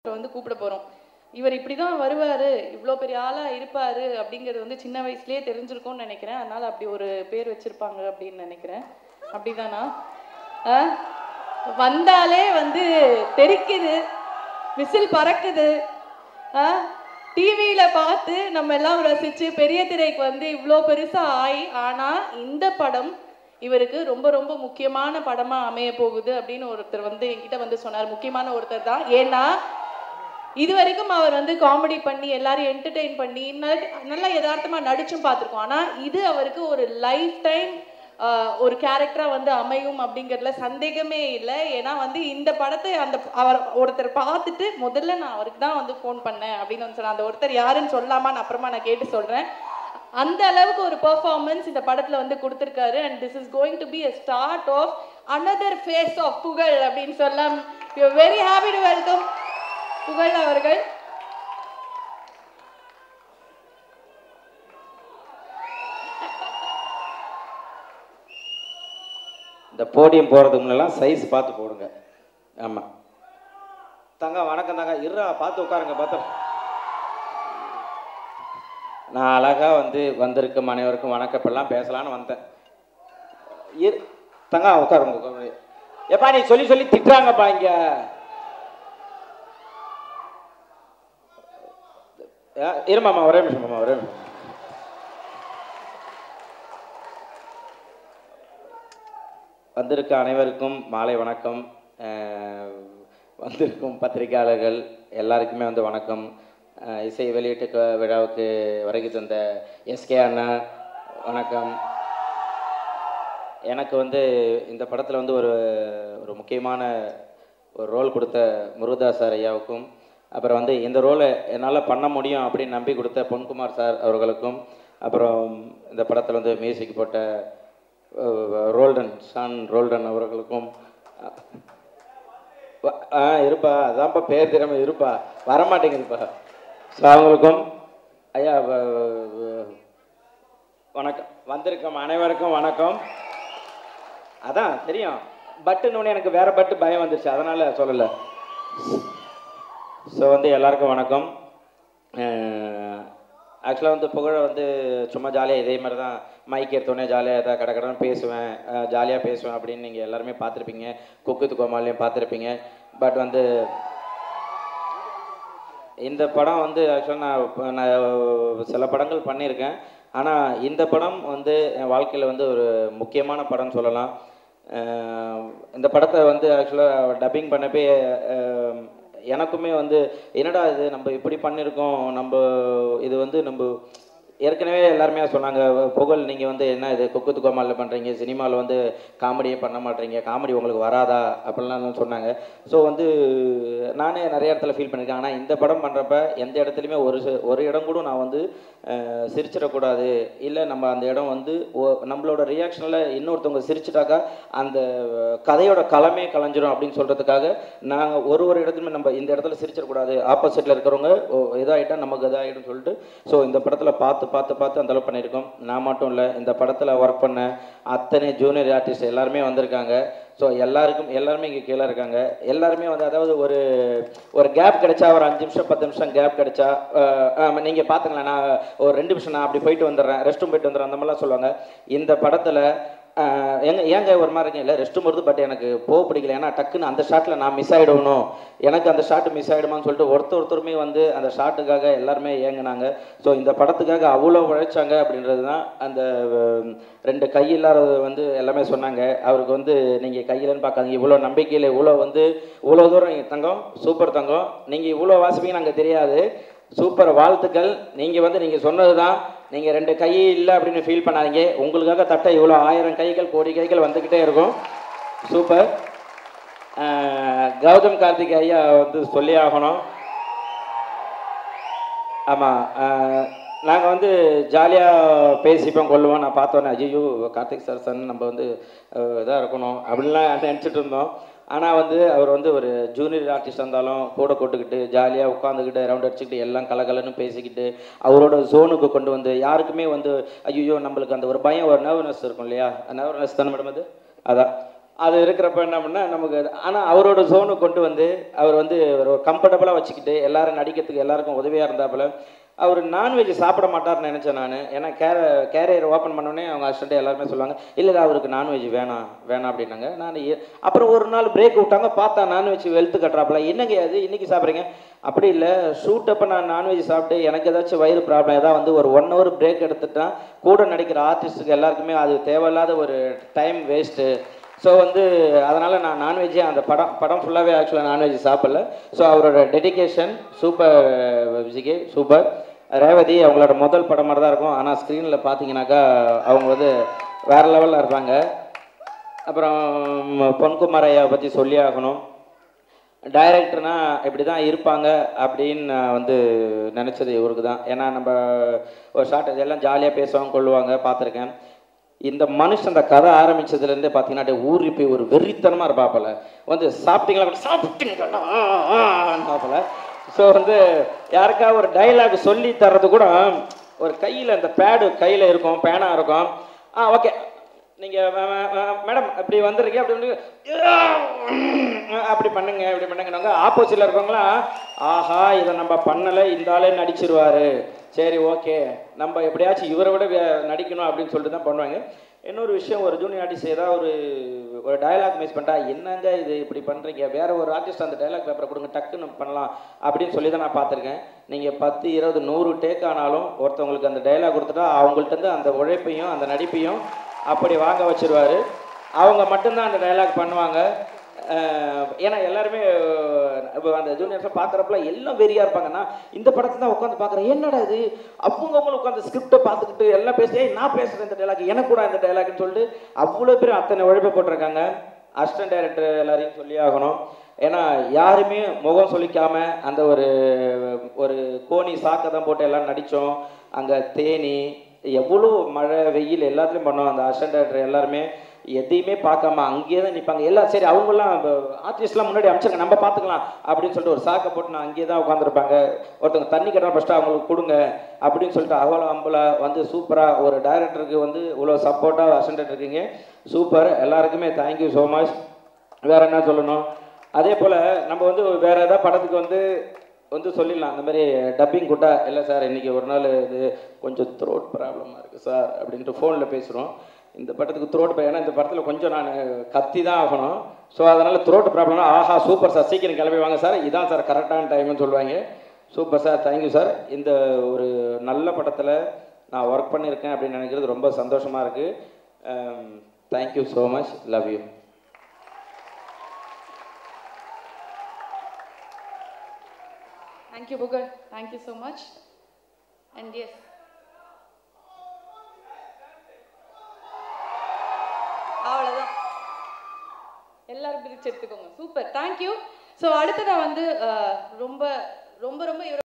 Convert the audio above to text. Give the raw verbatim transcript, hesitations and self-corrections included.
வந்து கூப்பிட போகிறோம். இவர் இப்படி தான் வருவார், இவ்வளோ பெரிய ஆளாக இருப்பார் அப்படிங்கிறது வந்து சின்ன வயசுலேயே தெரிஞ்சிருக்கும்னு நினைக்கிறேன். அதனால் அப்படி ஒரு பேர் வச்சுருப்பாங்க அப்படின்னு நினைக்கிறேன். அப்படிதானா? ஆ வந்தாலே வந்து தெரிக்குது, விசில் பறக்குது. ஆ டிவியில் பார்த்து நம்ம எல்லாம் ரசித்து பெரிய திரைக்கு வந்து இவ்வளோ பெருசாக ஆகி, ஆனால் இந்த படம் இவருக்கு ரொம்ப ரொம்ப முக்கியமான படமாக அமைய போகுது அப்படின்னு ஒருத்தர் வந்து என்கிட்ட வந்து சொன்னார். முக்கியமான ஒருத்தர் தான். ஏன்னா இது வரைக்கும் அவர் வந்து காமெடி பண்ணி எல்லாரையும் என்டர்டெயின் பண்ணி நல்லா யதார்த்தமாக நடிச்சும் பார்த்துருக்கோம். ஆனால் இது அவருக்கு ஒரு லைஃப் டைம் ஒரு கேரக்டராக வந்து அமையும் அப்படிங்கிறதுல சந்தேகமே இல்லை. ஏன்னா வந்து இந்த படத்தை அந்த அவர் ஒருத்தர் பார்த்துட்டு முதல்ல நான் அவருக்கு தான் வந்து ஃபோன் பண்ணேன் அப்படின்னு வந்து சொன்னேன். அந்த ஒருத்தர் யாருன்னு சொல்லாமான்னு அப்புறமா நான் கேட்டு சொல்கிறேன். அந்த அளவுக்கு ஒரு பெர்ஃபார்மன்ஸ் இந்த படத்தில் வந்து கொடுத்துருக்காரு. And this is going to be a start of another phase of புகழ் அப்படின்னு சொல்லலாம். we are very happy to welcome புகழ் அவர்கள். இந்த போடியம் போகிறதுக்கு முன்னெல்லாம் சைஸ் பார்த்து போடுங்க. ஆமாம் தங்க வணக்கம் தாங்க. இருறா பார்த்து உட்காருங்க. பார்த்து நான் அழகாக வந்து வந்திருக்கும் அனைவருக்கும் வணக்கப்பெல்லாம் பேசலான்னு வந்தேன். இரு தங்க உட்காருங்க. எப்பா நீ சொல்லி சொல்லி திட்டுறாங்கப்பா இங்கே. இருமாம்மா ஒரே நிமிஷம் மாமா ஒரே நிமிஷம். வந்திருக்க அனைவருக்கும் மாலை வணக்கம். வந்திருக்கும் பத்திரிகையாளர்கள் எல்லாருக்குமே வந்து வணக்கம். இசை வெளியீட்டு விழாவுக்கு வருகை தந்த எஸ்கே அண்ணா வணக்கம். எனக்கு வந்து இந்த படத்தில் வந்து ஒரு ஒரு முக்கியமான ஒரு ரோல் கொடுத்த முருகதாஸ் சார் ஐயாவுக்கும், அப்புறம் வந்து இந்த ரோலை என்னால் பண்ண முடியும் அப்படின்னு நம்பி கொடுத்த பொன்குமார் சார் அவர்களுக்கும், அப்புறம் இந்த படத்தில் வந்து மியூசிக் போட்ட ரோல்டன் ஷான் ரோல்டன் அவர்களுக்கும் ஆ இருப்பா அதான்ப்பா பேர் திறமை இருப்பா வரமாட்டேங்குதுப்பா. ஸோ அவங்களுக்கும் ஐயா வணக்கம். வந்திருக்கும் அனைவருக்கும் வணக்கம். அதான் தெரியும் பட்டுன்னு எனக்கு வேறு பட்டு பயம் வந்துருச்சு, அதனால் சொல்லலை. ஸோ வந்து எல்லாருக்கும் வணக்கம். ஆக்சுவலாக வந்து புகழை வந்து சும்மா ஜாலியாக இதே மாதிரி தான் மைக் எடுத்தோடனே ஜாலியாக ஏதாவது கடை கடன் பேசுவேன், ஜாலியாக பேசுவேன் அப்படின்னு நீங்கள் எல்லாருமே பார்த்துருப்பீங்க. குக்கு கோமாலையும் பார்த்துருப்பீங்க. பட் வந்து இந்த படம் வந்து ஆக்சுவலாக நான் நான் சில படங்கள் பண்ணியிருக்கேன். ஆனால் இந்த படம் வந்து என் வாழ்க்கையில் வந்து ஒரு முக்கியமான படம்னு சொல்லலாம். இந்த படத்தை வந்து ஆக்சுவலாக டப்பிங் பண்ணப்பே எனக்குமே வந்து என்னடா இது நம்ம இப்படி பண்ணியிருக்கோம், நம்ம இது வந்து நம்ம ஏற்கனவே எல்லாருமே சொன்னாங்க, புகழ் நீங்கள் வந்து என்ன இது குக்குத்து கோமாலில் பண்ணுறீங்க, சினிமாவில் வந்து காமெடியே பண்ண மாட்டீங்க, காமெடி உங்களுக்கு வராதா அப்படிலாம் சொன்னாங்க. ஸோ வந்து நானே நிறைய இடத்துல ஃபீல் பண்ணியிருக்கேன். ஆனால் இந்த படம் பண்ணுறப்ப எந்த இடத்துலையுமே ஒரு ஒரு இடம் கூட நான் வந்து சிரிச்சிடக்கூடாது, இல்லை நம்ம அந்த இடம் வந்து நம்மளோட ரியாக்ஷனில் இன்னொருத்தவங்க சிரிச்சிட்டாக்கா அந்த கதையோட களமே கலைஞ்சிரும் அப்படின்னு சொல்கிறதுக்காக நாங்கள் ஒரு ஒரு இடத்துலையுமே நம்ம இந்த இடத்துல சிரிச்சிடக்கூடாது, ஆப்போசிட்டில் இருக்கிறவங்க இதாகிட்டா நமக்கு இதாகிடும் சொல்லிட்டு ஸோ இந்த படத்தில் பார்த்து பார்த்து பார்த்து அந்த அளவு பண்ணியிருக்கோம். நான் மட்டும் இல்லை, இந்த படத்தில் ஒர்க் பண்ண அத்தனை ஜூனியர் ஆர்டிஸ்ட் எல்லாருமே வந்திருக்காங்க. ஸோ எல்லாருக்கும் எல்லாருமே இங்கே கீழே இருக்காங்க. எல்லாருமே வந்து அதாவது ஒரு ஒரு கேப் கிடைச்சா, ஒரு அஞ்சு நிமிஷம் பத்து நிமிஷம் கேப் கிடைச்சா, நீங்கள் பார்த்துங்களேன், நான் ஒரு ரெண்டு நிமிஷம் நான் அப்படி போயிட்டு வந்துடுறேன், ரெஸ்ட் ரூம் போயிட்டு வந்துடுறேன் அந்த மாதிரிலாம் சொல்லுவாங்க. இந்த படத்தில் எங்க ஏங்க ஒரு மாதிரி இருக்கீங்க, இல்லை ரெஸ்ட் ரூம் வருது பட் எனக்கு போக பிடிக்கல, ஏன்னா டக்குன்னு அந்த ஷாட்டில் நான் மிஸ் ஆகிடணும், எனக்கு அந்த ஷாட்டு மிஸ் ஆகிடுமான்னு சொல்லிட்டு ஒருத்தர் ஒருத்தருமே வந்து அந்த ஷாட்டுக்காக எல்லாருமே ஏங்கினாங்க. ஸோ இந்த படத்துக்காக அவ்வளோ உழைச்சாங்க அப்படின்றது தான் அந்த ரெண்டு கையில்லாத வந்து எல்லாமே சொன்னாங்க. அவருக்கு வந்து நீங்கள் கையிலன்னு பார்க்காதீங்க, இவ்வளோ நம்பிக்கையில் இவ்வளோ வந்து இவ்வளோ தூரம் தங்கம், சூப்பர் தங்கம், நீங்கள் இவ்வளோ வாசிப்பீங்க நாங்கள் தெரியாது, சூப்பர் வாழ்த்துக்கள். நீங்கள் வந்து நீங்கள் சொன்னது தான், நீங்கள் ரெண்டு கை இல்லை அப்படின்னு ஃபீல் பண்ணாதீங்க, உங்களுக்காக தட்ட இவ்வளோ ஆயிரம் கைகள் கோடி கைகள் வந்துக்கிட்டே இருக்கும். சூப்பர். கௌதம் கார்த்திக் ஐயா வந்து சொல்லி ஆகணும். ஆமாம், நாங்கள் வந்து ஜாலியாக பேசிப்போம் கொள்ளுவோம். நான் பார்த்தோன்னே ஐயோ கார்த்திக் சார் சன் நம்ம வந்து இதாக இருக்கணும் அப்படின்லாம் நினச்சிட்டு இருந்தோம். ஆனால் வந்து அவர் வந்து ஒரு ஜூனியர் ஆர்டிஸ்ட் இருந்தாலும் கூட கொட்டுக்கிட்டு ஜாலியாக உட்காந்துக்கிட்டு ரவுண்ட் அடிச்சுக்கிட்டு எல்லாம் கலகலன்னு பேசிக்கிட்டு அவரோட ஜோனுக்கு கொண்டு வந்து யாருக்குமே வந்து ஐயோ நம்மளுக்கு அந்த ஒரு பயம், ஒரு நர்வனஸ் இருக்கும் இல்லையா, நர்வனஸ் தானே மேடம் அது, அதான் அது இருக்கிறப்ப என்ன பண்ணால் நமக்கு ஆனால் அவரோட ஜோனு கொண்டு வந்து அவர் வந்து ஒரு கம்ஃபர்டபுளாக வச்சுக்கிட்டு எல்லாரும் நடிக்கிறதுக்கு எல்லாருக்கும் உதவியாக இருந்தாப்புல. அவர் நான்வெஜ் சாப்பிட மாட்டார்னு நினச்சேன் நான். ஏன்னா கேர கேரியர் ஓப்பன் பண்ணோடனே அவங்க அசிஸ்டண்ட் எல்லாருமே சொல்லுவாங்க, இல்லை அவருக்கு நான்வெஜ் வேணாம் வேணாம் அப்படின்னாங்க. நான் அப்புறம் ஒரு நாள் பிரேக் விட்டாங்க, பார்த்தா நான்வெஜ் வெளுத்து கட்டுறாப்புல. என்னங்க அது இன்றைக்கி சாப்பிட்றீங்க? அப்படி இல்லை, ஷூட் அப்போ நான் நான்வெஜ் சாப்பிட்டு எனக்கு ஏதாச்சும் வயிறு ப்ராப்ளம் ஏதாவது வந்து ஒரு ஒன் ஹவர் பிரேக் எடுத்துட்டால் கூட நடிக்கிற ஆர்டிஸ்ட்டுக்கு எல்லாருக்குமே அது தேவையில்லாத ஒரு டைம் வேஸ்ட்டு. ஸோ வந்து அதனால் நான் நான்வெஜ்ஜே அந்த படம் படம் ஃபுல்லாகவே ஆக்சுவலாக நான்வெஜ் சாப்பிடல. ஸோ அவரோட dedication super VGK, super. Revathi அவங்களோட முதல் படம் மாதிரி தான் இருக்கும், ஆனால் ஸ்க்ரீனில் பார்த்தீங்கன்னாக்கா அவங்க வந்து வேறு லெவலில் இருப்பாங்க. அப்புறம் பொன்குமார் ஐயாவை பற்றி சொல்லி ஆகணும். டைரக்டர்னா இப்படி தான் இருப்பாங்க அப்படின்னு நான் வந்து நினச்சது இவருக்கு தான். ஏன்னா நம்ம ஒரு ஷார்ட் இதெல்லாம் ஜாலியாக பேசுவாங்க கொள்ளுவாங்க பார்த்துருக்கேன். இந்த மனுஷன் அந்த கதை ஆரம்பித்ததுலேருந்தே பார்த்தீங்கன்னா ஊறி போய் ஒரு வெறித்தனமாக இருப்பாப்பில். வந்து சாப்பிட்டீங்களா சாப்பிட்டீங்களா பார்ப்பல. ஸோ வந்து யாருக்கா ஒரு டைலாக் சொல்லி தர்றது கூட ஒரு கையில் அந்த பேடு கையில் இருக்கும், பேனாக இருக்கும். ஆ ஓகே நீங்கள் மேடம் இப்படி வந்துருக்கீங்க அப்படி வந்து அப்படி பண்ணுங்க இப்படி பண்ணுங்க. ஆப்போசிட்டில் இருக்கவங்களாம் ஆஹா இதை நம்ம பண்ணலை, இந்த ஆளே நடிச்சிருவார், சரி ஓகே நம்ம எப்படியாச்சும் இவரை விட நடிக்கணும் அப்படின்னு சொல்லிட்டு தான் பண்ணுவாங்க. இன்னொரு விஷயம், ஒரு ஜூனியர் ஆர்டிஸ்ட் ஏதாவது ஒரு ஒரு டைலாக் மிஸ் பண்ணிட்டா என்னங்க இது இப்படி பண்ணுறீங்க, வேற ஒரு ஆர்டிஸ்ட் அந்த டைலாக் பேப்பரை கொடுங்க டக்குன்னு பண்ணலாம் அப்படின்னு சொல்லி தான் நான் பார்த்துருக்கேன். நீங்கள் பத்து இருபது நூறு டேக் ஆனாலும் ஒருத்தவங்களுக்கு அந்த டைலாக் கொடுத்துட்டா அவங்கள்ட்ட அந்த உழைப்பையும் அந்த நடிப்பையும் அப்படி வாங்க வச்சிருவார். அவங்க மட்டும்தான் அந்த டைலாக் பண்ணுவாங்க. ஏன்னா எல்லாருமே இப்போ அந்த ஜூனியர்ஸை பார்க்குறப்பல எல்லாம் வெறியாக இருப்பாங்கன்னா இந்த படத்தை தான் உட்காந்து பார்க்குறேன், என்னடா இது அவங்கவுங்களும் உட்காந்து ஸ்கிரிப்டை பார்த்துக்கிட்டு எல்லாம் பேசி நான் பேசுகிறேன் இந்த டைலாக் எனக்கு கூட இந்த டைலாக்னு சொல்லிட்டு அவ்வளோ பேர் அத்தனை உழைப்பை போட்டிருக்காங்க. அசிஸ்டன்ட் டைரக்டர் எல்லாரையும் சொல்லி ஆகணும். ஏன்னா யாருமே முகம் சொல்லிக்காம அந்த ஒரு ஒரு கோணி சாக்கை தான் போட்டு எல்லாம் நடித்தோம். அங்கே தேனி எவ்வளோ மழை வெயில் எல்லாத்துலேயும் பண்ணோம். அந்த அசிஸ்டன்ட் டைரக்டர் எல்லாருமே எதையுமே பார்க்காம அங்கேயே தான் நிற்பாங்க எல்லாம். சரி அவங்களாம் ஆர்டிஸ்ட்லாம் முன்னாடி அமைச்சிருங்க நம்ம பார்த்துக்கலாம் அப்படின்னு சொல்லிட்டு ஒரு சாக்கை போட்டு நான் அங்கேயே தான் உட்காந்துருப்பாங்க. ஒருத்தவங்க தண்ணி கட்டணும் ஃபஸ்ட்டு அவங்களுக்கு கொடுங்க அப்படின்னு சொல்லிட்டு அவ்வளோ அம்பளை வந்து சூப்பராக ஒரு டைரக்டருக்கு வந்து இவ்வளோ சப்போர்ட்டாக அசிஸ்டன்ட் இருக்கீங்க, சூப்பர். எல்லாருக்குமே தேங்க்யூ ஸோ மச். வேறு என்ன சொல்லணும், அதே போல் நம்ம வந்து வேறு ஏதாவது படத்துக்கு வந்து வந்து சொல்லிடலாம் இந்த மாதிரி டப்பிங் கூட்டா இல்லை சார் இன்றைக்கி ஒரு நாள் இது கொஞ்சம் த்ரோட் ப்ராப்ளமாக இருக்குது சார் அப்படின்ட்டு ஃபோனில் பேசுகிறோம். இந்த படத்துக்கு த்ரோட் பை ஏன்னா இந்த படத்தில் கொஞ்சம் நான் கத்தி தான் ஆகணும். ஸோ அதனால் த்ரோட் ப்ராப்ளம்னா ஆஹா சூப்பர் சார் சீக்கிரம் கிளம்பி வாங்க சார் இதான் சார் கரெக்டான டைம்னு சொல்லுவாங்க. Super sir thank you sir. இந்த ஒரு நல்ல படத்தில் நான் ஒர்க் பண்ணியிருக்கேன் அப்படின்னு நினைக்கிறது ரொம்ப சந்தோஷமாக இருக்குது. Thank you so much, love you. Thank you, Booker. Thank you so much. And yes. அவ்வளோதான், எல்லாரும் பிரிச்சு எடுத்துக்கோங்க. Super, thank you. ஸோ அடுத்து நான் வந்து ரொம்ப ரொம்ப ரொம்ப